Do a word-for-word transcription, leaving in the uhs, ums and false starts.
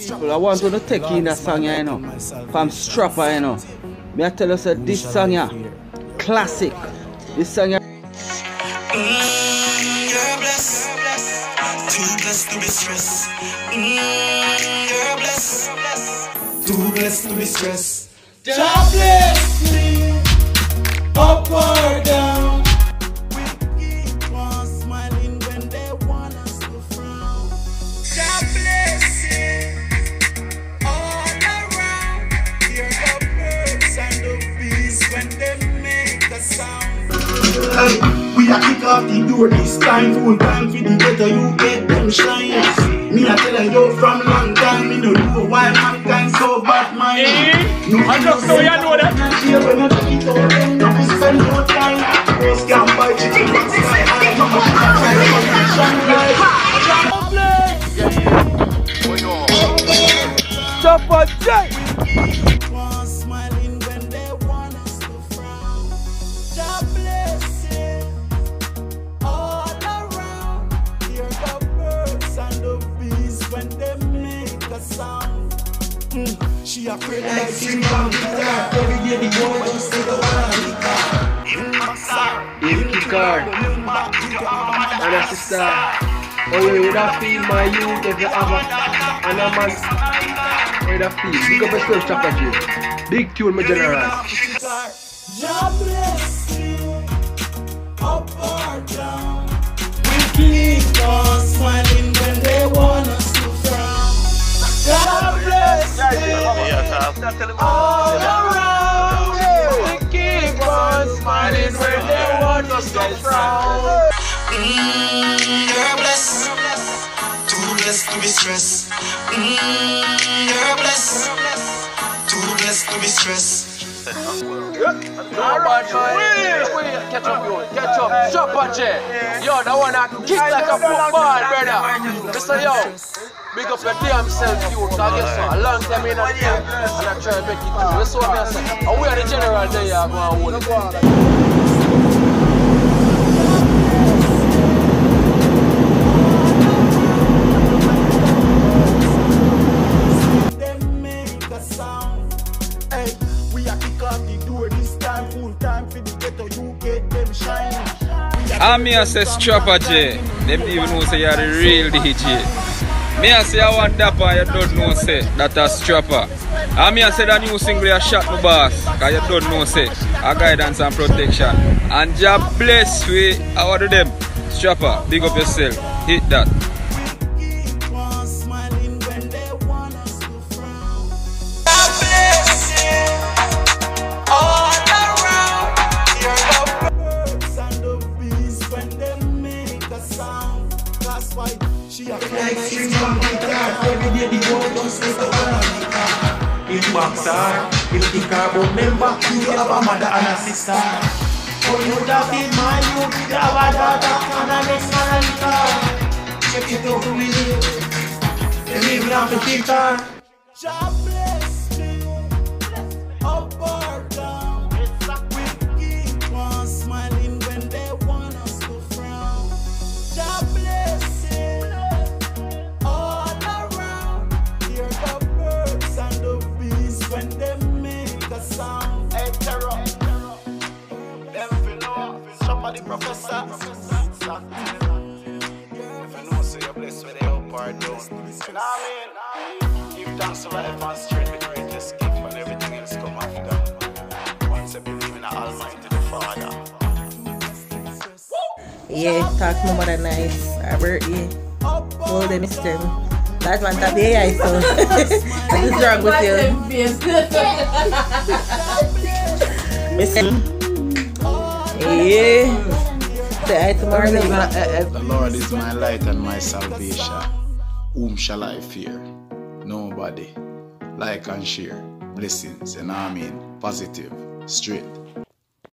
Well, I want to take in a song, you know, from Strappa, you know. May I tell you that this song, yeah, classic. This song, yeah. Mm, you're blessed, too blessed to be stressed. Mm, you're blessed, too blessed to be stressed. Jah bless me, up or down. We keep on smiling when they want us to frown. Jah bless you all around. Hear the birds and the bees when they make a sound. Hey, we are kick off the door this time. Full time for the better you get them shine. Me a tell you from long time. Me no know why mankind so bad mind. Eh? No, I just know you know that. Here when I take it all, don't spend no time. Scam by chicken box guy. I know she a try to shine like. Strappa J Jah smiling when they want us to frown. Jah bless you all around. Hear the birds and the bees when they make a sound. Mm. She afraid like sing from guitar. Every day the boy just say the one. If kick her and a sister. Oh, you would have feel my youth if you have a and a man. Oh, you would have feel. Big up yourself, Strappa J. Big tune, my general. Jah bless you, up or down. We keep on smiling when they want us to frown. Jah bless you all around. We keep on smiling when they want us to frown. Mm, you're blessed, too blessed to be stressed. Mm, you're blessed, too blessed to be stressed. Alright, man. Catch up, yo. Catch up. Strappa J. Yo, that one I kick like a football, brother. Mister Yo, big up your damn self, you. I guess so. A long time in the game, and I try to make it through. That's what I say. And we are the general there, you go and hold it. And me I say Strappa J, them even know say you're the real D J. Me I say I want dapper, you don't know say that a Strappa. And me I say that new single you shot my boss, cause you don't know say a guidance and protection. And Jah bless we, how do them? Strappa, big up yourself, hit that. She a like sing from guitar. Every day the boy don't say the one. In boxer, in the car, but remember you have a mother and a sister. Oh, you have been my youth, you have a daughter and a next man and car. Check it out with you. They leave me off the guitar. Jah bless me, up or down. We keep on smiling when they want us to frown. Jah bless. When they make a sound, hey, terror, terror. Them feel know, somebody professor. If you know, say you're blessed with the up or down. You know what I mean? Give thanks to life and straight with greatest gift and everything else come after. Once you believe in the Almighty, the Father. Yeah, talk no more than nice. Our birthday. Hold them mister. That's one of the A I, so what is wrong with you? Mister Yeah. Say hi tomorrow. The Lord is my light and my salvation. Whom shall I fear? Nobody. Like and share. Blessings, and I mean positive, straight.